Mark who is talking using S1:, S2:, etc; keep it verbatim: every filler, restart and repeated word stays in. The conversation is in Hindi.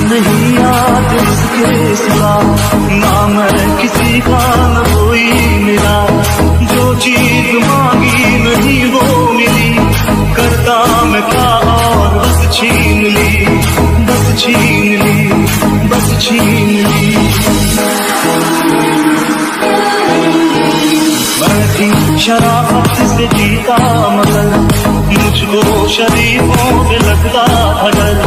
S1: नहीं याद इसके सिवा, ना मैं किसी का न कोई मिला। जो चीज मांगी नहीं वो मिली, करता मैं क्या और बस छीन ली, बस छीन ली, बस छीन ली। मैं थी शराफत से जीता मगर, मुझको शरीफों पे लगता था डर।